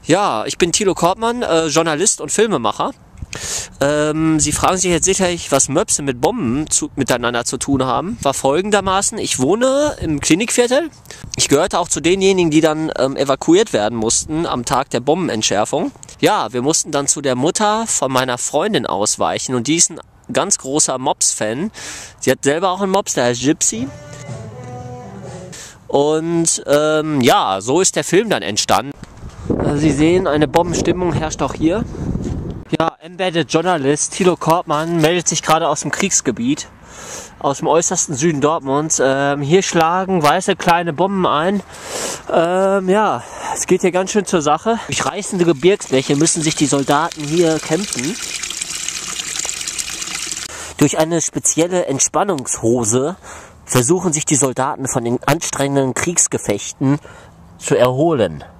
Ja, ich bin Thilo Kortmann, Journalist und Filmemacher. Sie fragen sich jetzt sicherlich, was Möpse mit Bomben miteinander zu tun haben. War folgendermaßen: Ich wohne im Klinikviertel. Ich gehörte auch zu denjenigen, die dann evakuiert werden mussten am Tag der Bombenentschärfung. Ja, wir mussten dann zu der Mutter von meiner Freundin ausweichen und die ist ein ganz großer Mops-Fan. Sie hat selber auch einen Mops, der heißt Gypsy. Und ja, so ist der Film dann entstanden. Sie sehen, eine Bombenstimmung herrscht auch hier. Ja, Embedded Journalist Thilo Kortmann meldet sich gerade aus dem Kriegsgebiet, aus dem äußersten Süden Dortmunds. Hier schlagen weiße kleine Bomben ein. Ja, es geht hier ganz schön zur Sache. Durch reißende Gebirgsbäche müssen sich die Soldaten hier kämpfen. Durch eine spezielle Entspannungshose versuchen sich die Soldaten von den anstrengenden Kriegsgefechten zu erholen.